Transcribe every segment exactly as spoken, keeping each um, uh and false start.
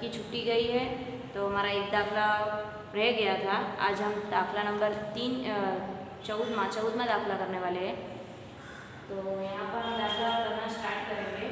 की छुट्टी गई है, तो हमारा एक दाखला रह गया था। आज हम दाखला नंबर तीन चौदहवा चौदहवा दाखला करने वाले हैं। तो यहाँ पर हम दाखला करना स्टार्ट करेंगे।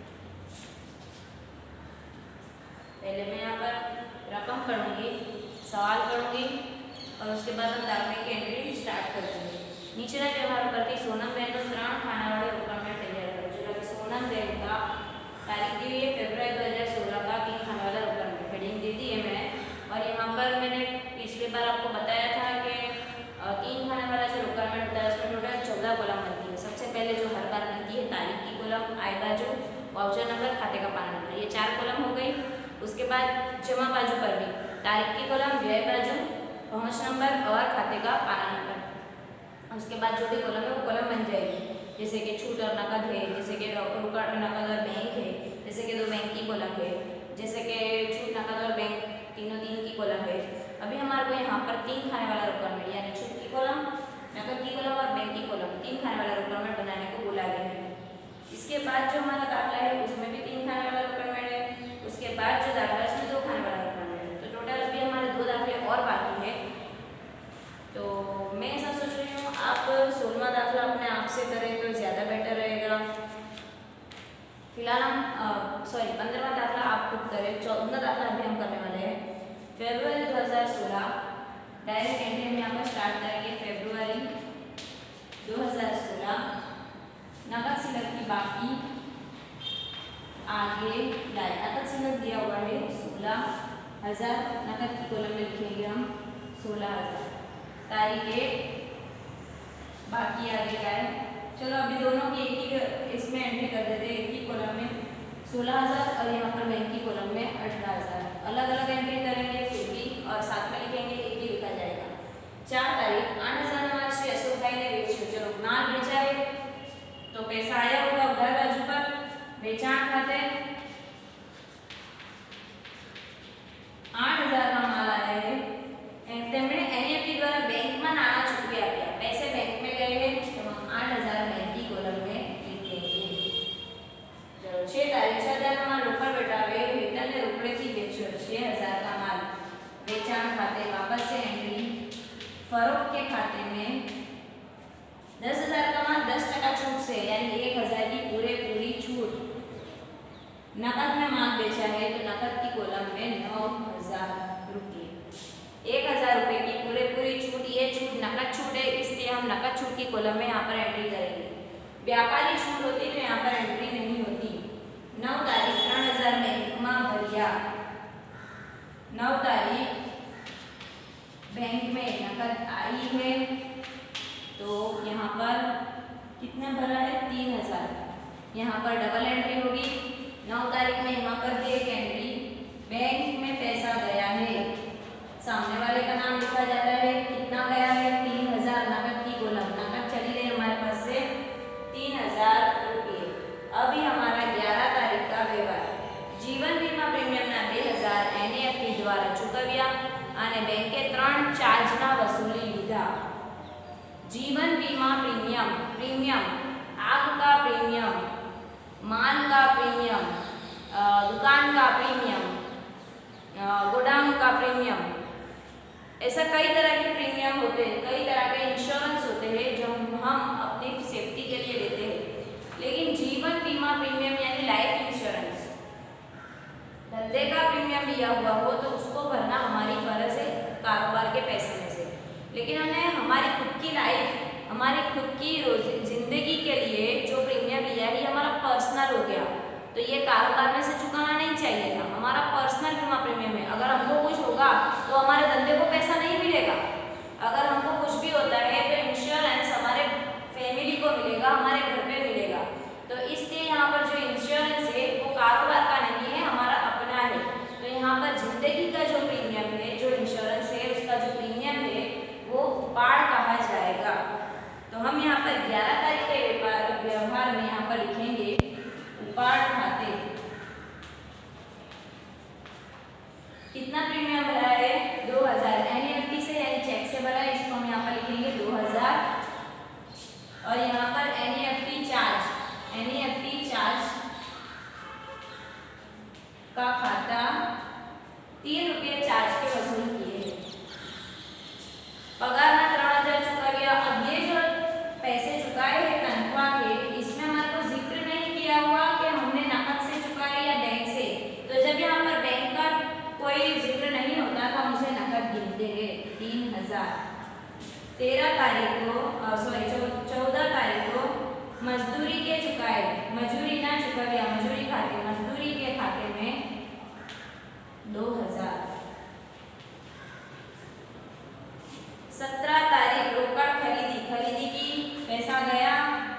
पहले मैं यहाँ पर रकम पढ़ूंगी, सवाल पढ़ूंगी और उसके बाद हम दाखले की एंट्री स्टार्ट कर देंगे। નીચેના વ્યવહારો પરથી સોનમ બેનનો ત્રણ ખાનાવાળો રોકડમેટ તૈયાર કરો। जो कि सोनम बेन का तारीख दी हुई है फरवरी दो हज़ार सोलह का तीन खाने वाला रोकड़मेट, हेडिंग दे दी है मैंने। और यहाँ पर मैंने पिछली बार आपको बताया था कि तीन खाने वाला जो रोकड़मेट होता है उसमें टोटल चौदह कॉलम बनती है। सबसे पहले जो हर बार बनती है तारीख की कॉलम, आई बाजू, वाउचर नंबर, खाते का पाना नंबर, ये चार कॉलम हो गई। उसके बाद जमा बाजू पर भी तारीख की कॉलम, व्यय बाजू, पहुँच नंबर और खाते का पाना नंबर। उसके बाद जो भी कॉलम है वो कॉलम बन जाएगी, जैसे कि छूट और नकद है, जैसे कि रोकड़ नकद और बैंक है, जैसे कि दो बैंक की कॉलम है, जैसे कि छूट नकद और बैंक तीनों तीन की कॉलम है। अभी हमारे को यहाँ पर तीन खाने वाला रोकड़मेट यानी छूट की कॉलम, नकद की कॉलम और बैंक की कॉलम, तीन खाने वाला रोकड़मेट बनाने को बोला गया है। इसके बाद जो हमारा दाखला है उसमें भी तीन खाने वाला रोकड़मेट है। उसके बाद जो दाखला है उसमें दो खाने वाला रोकड़मेट है। तो टोटल अभी हमारे दो दाखले और बाकी है। तो मैं ऐसा सोच रही हूँ आप सोलहवां दाखला अपने आप से करें तो ज़्यादा बेटर रहेगा। फिलहाल हम सॉरी पंद्रहवां दाखला आप खुद करें। चौदहवां दाखला अभी हम करने वाले हैं फरवरी दो हज़ार सोलह। डायरेक्ट एंट्री हम यहाँ पर स्टार्ट करेंगे फरवरी दो हज़ार सोलह। नकद सिलक की बाकी आगे लाए, नकद सिलक दिया हुआ है सोलह हज़ार, नकद की कॉलम में लिखेंगे हम सोलह हज़ार। तारीख एक, बाकी आगे का है। चलो अभी दोनों की एक ही इसमें एंट्री कर देते हैं, एक ही कॉलम में सोलह हज़ार और यहाँ पर बैंक की कॉलम में अठारह हज़ार। अलग अलग एंट्री करेंगे फिर भी और साथ में लिखेंगे, एक ही लिखा जाएगा। चार तारीख आठ हज़ार मार्च से अशोक भाई ने बेचो। चलो माल बेचा है तो पैसा आया होगा उधर बाजू पर, बेचाण खाते आठ हज़ार का माल आया है। તેમણે एनईएफटी द्वारा बैंक में नाણાં चूकवी आप्या, पैसे बैंक में गए हैं तो हम आठ हज़ार बैंक की कॉलम में लिखेंगे। चलो छह तारीख छह हज़ार का माल रोकड़ बैठावे, वेतन ने रोकड़े थी बेचो, छह हज़ार का माल बेचाण खाते वापस से एंट्री, फरोख्त के खाते में दस हज़ार का माल दस टका छूट से यानी एक हज़ार की पूरे पूरी छूट। नकद में माल बेचा है तो नकद की कॉलम में नौ हज़ार रुपये, एक हज़ार रुपये की पूरे पूरी छूट। ये छूट नकद छूट है इसलिए हम नकद छूट की कॉलम में यहाँ पर एंट्री करेंगे। व्यापारी छूट होती तो यहाँ पर एंट्री नहीं होती। नौ तारीख तीन हज़ार बैंक में भरिया, नौ तारीख बैंक में नकद आई है तो यहाँ पर कितना भरा है तीन हज़ार, यहाँ पर डबल एंट्री होगी। नौ तारीख में यहाँ पर एक एंट्री, बैंक में पैसा गया है, सामने वाले का नाम लिखा जाता है, कितना गया है तीन हज़ार, नकद की कॉलम, नकद चली गई हमारे पास से तीन हज़ार रुपये। अभी हमारा ग्यारह तारीख का व्यवहार, जीवन बीमा प्रीमियम ना दो हज़ार एनईएफटी द्वारा चूकव्या અને બેંકે ત્રણ ચાર્જના વસૂલી લીધા। जीवन बीमा प्रीमियम, प्रीमियम आग का प्रीमियम, माल का प्रीमियम, दुकान का प्रीमियम, गोदाम का प्रीमियम, ऐसा कई तरह के प्रीमियम होते हैं, कई तरह के इंश्योरेंस होते हैं जो हम अपनी सेफ्टी के लिए लेते हैं। लेकिन जीवन बीमा प्रीमियम यानी लाइफ इंश्योरेंस, धंधे का प्रीमियम लिया हुआ हो तो उसको भरना हमारी फर्ज है कारोबार के पैसे में से। लेकिन हमने हमारी खुद की लाइफ, हमारी खुद की रोज जिंदगी के लिए जो प्रीमियम लिया है ये हमारा पर्सनल हो गया, तो ये कारोबार में से चुकाना नहीं चाहिए था। हमारा पर्सनल बीमा प्रीमियम है, अगर हमको कुछ होगा तो हमारे धंधे को पैसा नहीं मिलेगा। अगर हमको कुछ भी होता है तो इंश्योरेंस हमारे फैमिली को मिलेगा, हमारे घर पे मिलेगा। तो इसलिए यहाँ पर जो इंश्योरेंस है वो कारोबार का नहीं है, हमारा अपना है। तो यहाँ पर जिंदगी का जो प्रीमियम है, जो इंश्योरेंस है उसका जो प्रीमियम है वो उपाड़ कहा जाएगा। तो हम यहाँ पर ग्यारह तारीख के व्यापार व्यवहार में यहाँ पर लिखेंगे उपाड़ खाते। कितना प्रीमियम तेरह तारीख को सॉरी चौदह तारीख को मजदूरी के चुकाए मजूरी ना चुकाया मजूरी खाते मजदूरी के खाते में दो हजार। सत्रह तारीख रोकड़ खरीदी खरीदी की पैसा गया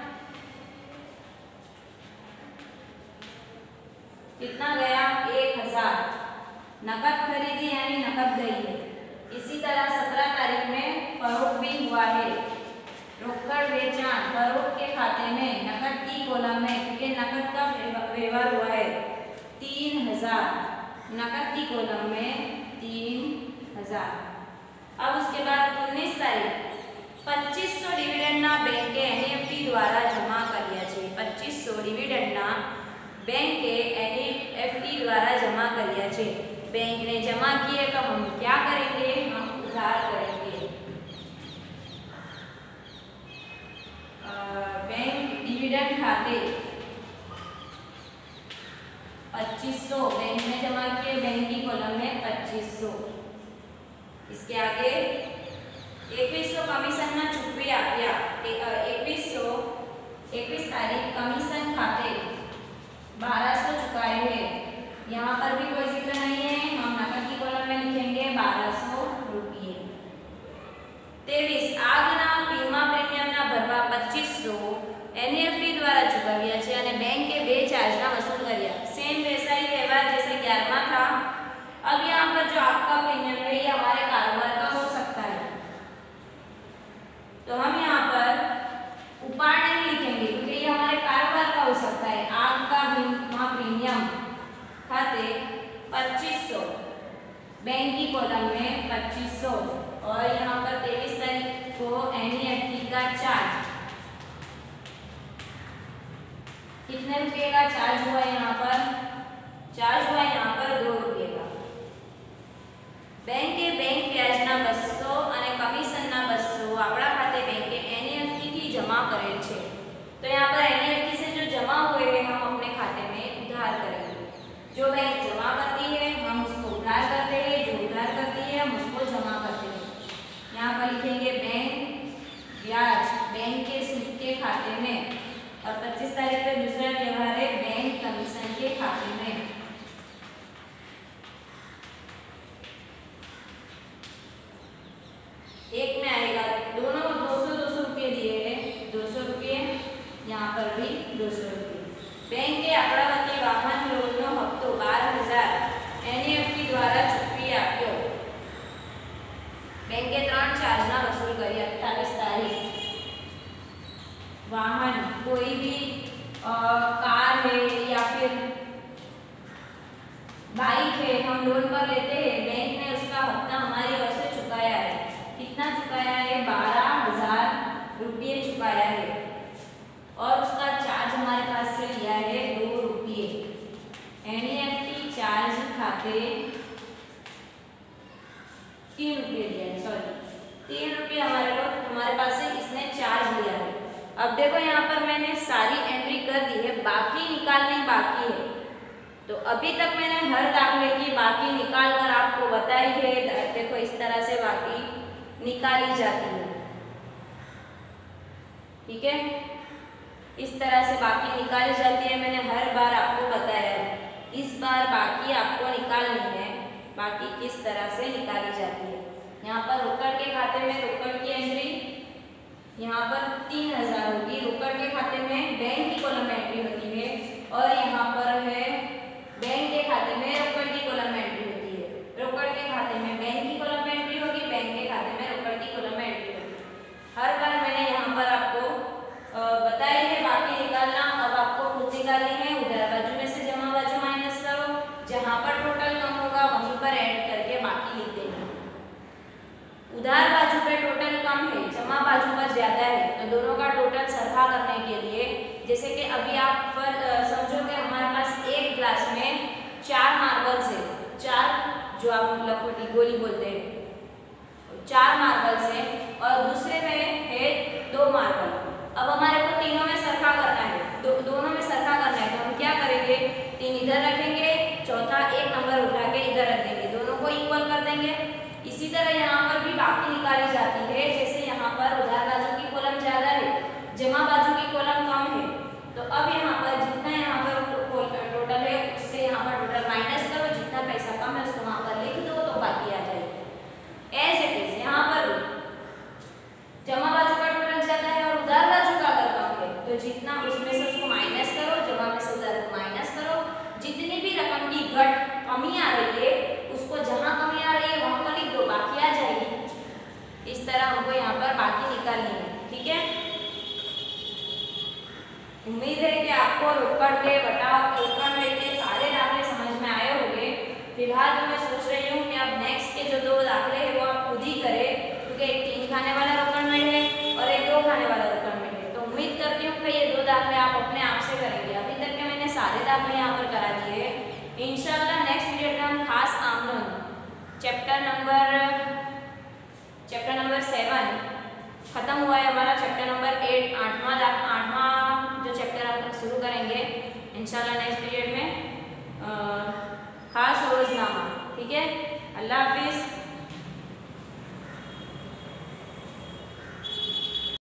कितना गया एक हजार। नकद खरीदी यानी नकद गई है। इसी तरह सत्रह तारीख में फरोख्त भी हुआ है। रोकड़ बेचान फरोख्त के खाते में नकद की कॉलम में क्योंकि नकद का व्यवहार हुआ है तीन हजार नकद की कॉलम में तीन हजार। अब उसके बाद उन्नीस तारीख पच्चीस सौ डिविडेंड ना बैंक के एनईएफटी द्वारा जमा करिया छे। पच्चीस सौ डिविडेंड ना बैंक के एनईएफटी द्वारा जमा करिया छे। बैंक ने जमा किए तो हम क्या करेंगे हम उधार करेंगे। बैंक डिविडेंड खाते पच्चीस सौ बैंक ने जमा किए बैंक की कॉलम में पच्चीस सौ। इसके आगे एकवीस सौ कमीशन ना चूकवी आप्या एकवीस सौ एकवीस तारीख कमीशन खाते बारह सौ चुकाए हैं। यहाँ पर भी कोई जिक्र नहीं है हम नकद की कॉलम में लिखेंगे बारह सौ रुपये। तेवीस આગના વીમા પ્રીમિયમના ભરવા પચીસ सौ एनईएफटी द्वारा चुकाव्या છે અને બેંકે બે ચાર્જના વસૂલ કર્યા। सेम वैसा ही व्यवहार जैसे ग्यारहवां था। अब यहाँ पर जो आपका प्रीमियम है ये हमारे कारोबार का हो सकता है तो हम यहाँ पर उपाय नहीं लिखेंगे क्योंकि ये हमारे कारोबार का हो सकता है। आपका बीमा प्रीमियम खाते पच्चीस सौ बैंक की कॉलम में पच्चीस सौ और यहाँ पर तेईस तारीख को एनईएफटी का चार्ज कितने रुपए का चार्ज हुआ यहाँ पर चार्ज हुआ यहाँ पर दो रुपये का। बैंक के बैंक ब्याज ना बसो અને कमीशन ना बसो आपड़ा खाते बैंक के एनईएफटी थी जमा करेल छे तो यहाँ पर एनईएफटी से जो जमा हुए हैं हम अपने खाते में उधार करेंगे। जो बैंक जमा करती है हम उसको उधार करते हैं जो उधार करती है हम उसको जमा करते हैं। यहाँ पर लिखेंगे बैंक ब्याज बैंक के सूद के खाते में और पच्चीस तारीख पे दूसरा व्यवहार है बैंक कमीशन के खाते में। एक में आएगा दोनों को दो सौ दो सौ रुपये दिए हैं दो सौ रुपये यहाँ पर भी दो सौ रुपये। बैंक के આપણાવતી વાહન લોનનો હપ્તો बारह हजार एनईएफटी द्वारा चूकवी आप्यो। बैंक के ત્રણ ચાર્જના વસૂલ કરી अट्ठाईस तारीख। वाहन कोई भी आ, कार है या फिर बाइक है हम लोन पर लेते हैं बैंक ने उसका हफ्ता हमारी ओर से चुकाया है। कितना चुकाया है बारह हजार रुपये चुकाया है और उसका चार्ज हमारे पास से लिया है दो रुपये। एनईएफटी चार्ज खाते तीन रुपये लिया है सॉरी तीन रुपये हमारे को हमारे पास से इसने चार्ज लिया है। अब देखो यहाँ पर मैंने सारी एंट्री कर दी है बाकी निकालनी बाकी है तो अभी तक मैंने हर दाखले की बाकी निकाल कर आपको बताई है। देखो इस तरह से बाकी निकाली जाती है ठीक है इस तरह से बाकी निकाली जाती है। मैंने हर बार आपको बताया है इस बार बाकी आपको निकालनी है बाकी किस तरह से निकाली जाती है। यहाँ पर रोकड़ के खाते में रोकड़ की एंट्री यहाँ पर तीन हजार होगी। रोकड़ के खाते में बैंक की कॉलम में एंट्री होती है और यहाँ पर है बैंक के खाते में रोकड़ की कॉलम में एंट्री होती है। रोकड़ के खाते में बैंक की कॉलम में एंट्री होगी बैंक के खाते में रोकड़ की कॉलम में एंट्री होगी। हर बार मैंने यहाँ पर आपको बताई है बाकी निकालना। अब आपको खुद निकालनी है। उधार बाजू में से जमा बाजू माइनस करो जहाँ पर टोटल कम होगा वहीं पर ऐड करके बाकी लिख देना। उधार बाजू पे टोटल कम है जमा बाजू पर ज्यादा है तो दोनों का टोटल सरखा करने के लिए जैसे कि अभी आप पर समझो कि हमारे पास एक ग्लास में चार मार्बल्स है चार जो आप लखोटी गोली बोलते हैं चार मार्बल्स है और दूसरे में है दो मार्बल। अब हमारे को तीनों में सरखा करना है दो, दोनों में सरखा करना है तो हम क्या करेंगे तीन इधर रखेंगे चौथा एक नंबर उठा के इधर रख देंगे दोनों को इक्वल कर देंगे इसी तरह यहाँ पर भी बाकी निकाली जाती है। जैसे यहाँ पर उधार बाजू की कॉलम ज़्यादा है, जमा बाजू की कॉलम कम है, तो अब यहाँ पर जितना यहाँ पर टोटल है उससे यहाँ पर टोटल माइनस करो, जितना पैसा कम है उसको वहाँ पर लिख दो तो बाकी आ जाएगी। ऐसे कैसे यहाँ पर जमा बाजू का टोटल ज़्यादा है और उधार बाजू का अगर कम है तो जितना उसमें से उसको माइनस करो, जमा में से उधार को माइनस करो, जितनी भी रकम की घट कमी आ रही है उसको जहाँ कमी आ रही है वहाँ पर लिख दो, बाकी आ जाएगी। इस तरह हमको यहाँ पर बाकी निकालनी है। ठीक है, उम्मीद है कि आपको रोकड़ के बटाव रोकड़ में के सारे दाखले समझ में आए होंगे। फिलहाल तो मैं सोच रही हूँ कि अब नेक्स्ट के जो दो दाखले हैं वो आप खुद ही करें, क्योंकि एक तीन खाने वाला रोकड़ में है और एक दो खाने वाला रोकड़ में है। तो उम्मीद करती हूँ कि ये दो दाखले आप अपने आप से करेंगे। अभी तक के मैंने सारे दाखले यहाँ पर करा दिए हैं। इंशाल्लाह नेक्स्ट वीडियो में हम खास आमदन chapter number chapter number seven खत्म हुआ है हमारा। चैप्टर नंबर एट आठवां आठवां जो चैप्टर हम शुरू करेंगे इंशाल्लाह नेक्स्ट पीरियड में, आ, खास रोजनामा। ठीक है, अल्लाह हाफिज़।